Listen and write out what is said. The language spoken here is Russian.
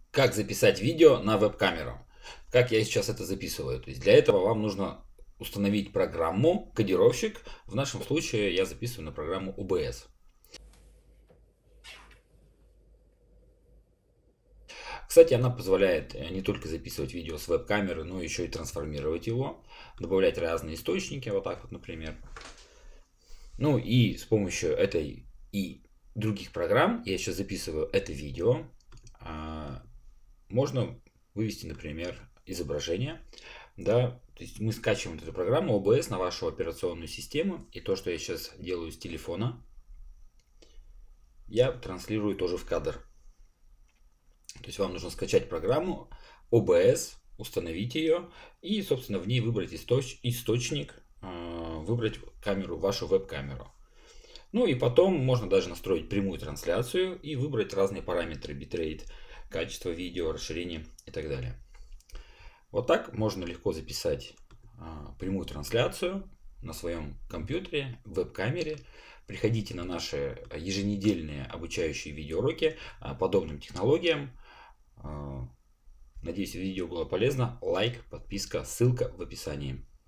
Как записать видео на веб-камеру? Как я сейчас это записываю? То есть для этого вам нужно установить программу кодировщик. В нашем случае я записываю на программу OBS. Кстати, она позволяет не только записывать видео с веб-камеры, но еще и трансформировать его, добавлять разные источники, вот так вот, например. Ну и с помощью этой и других программ я сейчас записываю это видео. Можно вывести, например, изображение. Да, то есть мы скачиваем эту программу OBS на вашу операционную систему. И то, что я сейчас делаю с телефона, я транслирую тоже в кадр. То есть вам нужно скачать программу OBS, установить ее и, собственно, в ней выбрать источник, выбрать камеру, вашу веб-камеру. Ну и потом можно даже настроить прямую трансляцию и выбрать разные параметры: битрейт, качество видео, расширение и так далее. Вот так можно легко записать прямую трансляцию на своем компьютере, в веб-камере. Приходите на наши еженедельные обучающие видеоуроки подобным технологиям. Надеюсь, видео было полезно. Лайк, подписка, ссылка в описании.